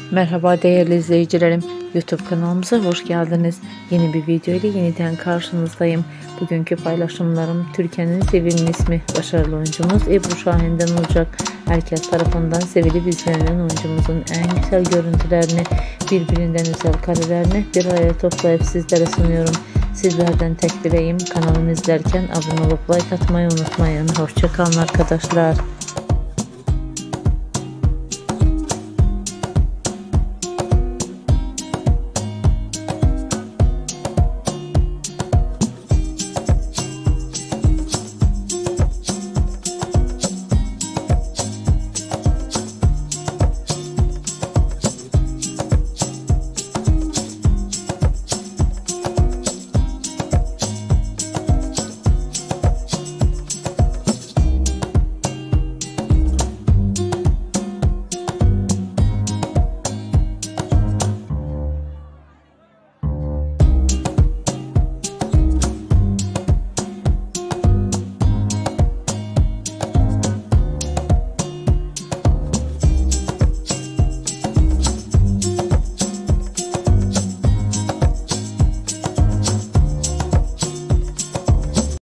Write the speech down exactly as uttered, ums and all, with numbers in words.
Merhaba değerli izleyicilerim, YouTube kanalımıza hoş geldiniz. Yeni bir video ile yeniden karşınızdayım. Bugünkü paylaşımlarım Türkiye'nin sevimli ismi başarılı oyuncumuz Ebru Şahin'den olacak. Herkes tarafından sevilip izlenen oyuncumuzun en güzel görüntülerini, birbirinden güzel karelerini bir araya toplayıp sizlere sunuyorum. Sizlerden tek dileğim, kanalımı izlerken abone olup like atmayı unutmayın. Hoşça kalın arkadaşlar.